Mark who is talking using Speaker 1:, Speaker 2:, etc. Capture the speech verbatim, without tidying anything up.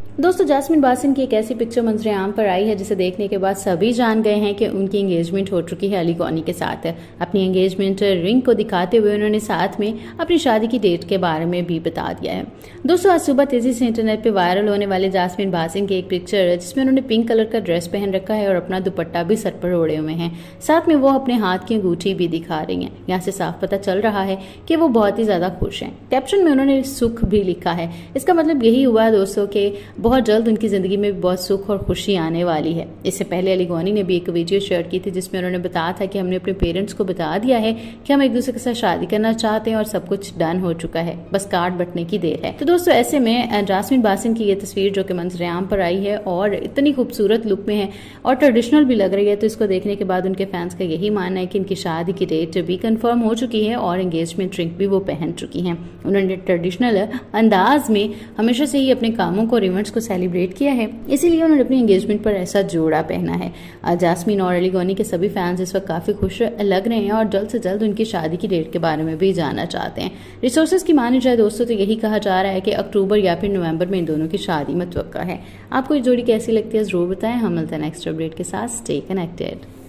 Speaker 1: दोस्तों, jasmine basin की एक ऐसी पिक्चर मंजरे आम पर आई है जिसे देखने के बाद सभी जान गए हैं कि उनकी एंगेजमेंट हो चुकी है अली गौनी के साथ। अपनी एंगेजमेंट रिंग को दिखाते हुए उन्होंने साथ में अपनी शादी की डेट के बारे में भी बता दिया है। दोस्तों, आज सुबह तेजी से इंटरनेट पे वायरल होने वाले जास्मिन बासिन की एक पिक्चर है जिसमें उन्होंने पिंक कलर का ड्रेस पहन रखा है और अपना दुपट्टा भी सर पर ओढ़े हुए हैं। साथ में वो अपने हाथ की अंगूठी भी दिखा रही हैं। यहाँ से साफ पता चल रहा है कि वो बहुत ही ज्यादा खुश हैं। कैप्शन में उन्होंने सुख भी लिखा है। इसका मतलब यही हुआ दोस्तों कि बहुत जल्द उनकी जिंदगी में भी बहुत सुख और खुशी आने वाली है। इससे पहले अली गौनी ने भी एक वीडियो शेयर की थी जिसमें उन्होंने बताया था कि हमने अपने पेरेंट्स को बता दिया है कि हम एक दूसरे के साथ शादी करना चाहते हैं और सब कुछ डन हो चुका है, बस कार्ड बंटने की देर है। तो दोस्तों, ऐसे में जास्मिन बासिन की ये तस्वीर जो कि मंजरेआम पर आई है और इतनी खूबसूरत लुक में है और ट्रेडिशनल भी लग रही है, तो इसको देखने के बाद उनके फैंस का यही मानना है कि इनकी शादी की डेट भी कंफर्म हो चुकी है और एंगेजमेंट रिंग भी वो पहन चुकी हैं। उन्होंने ट्रेडिशनल अंदाज में हमेशा से ही अपने कामों को और इवेंट्स को सेलिब्रेट किया है, इसीलिए उन्होंने अपनी एंगेजमेंट पर ऐसा जोड़ा पहना है। जास्मिन और अली गौनी के सभी फैंस इस वक्त काफी खुश लग रहे हैं और जल्द से जल्द उनकी शादी की डेट के बारे में भी जानना चाहते हैं। रिसोर्सेज की मानी जाए दोस्तों तो यही कहा जा रहा है कि अक्टूबर या फिर नवंबर में इन दोनों की शादी मुतवक्का है। आपको ये जोड़ी कैसी लगती है जरूर बताएं। हम मिलते हैं नेक्स्ट अपडेट के साथ। Stay connected.